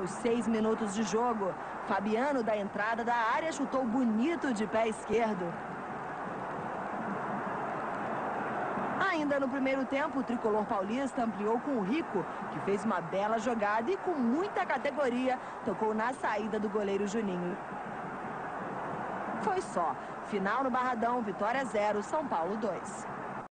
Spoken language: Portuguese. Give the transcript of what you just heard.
aos 6 minutos de jogo. Fabiano, da entrada da área, chutou bonito de pé esquerdo. Ainda no primeiro tempo, o tricolor paulista ampliou com o Rico, que fez uma bela jogada e com muita categoria, tocou na saída do goleiro Juninho. Foi só. Final no Barradão, Vitória 0, São Paulo 2.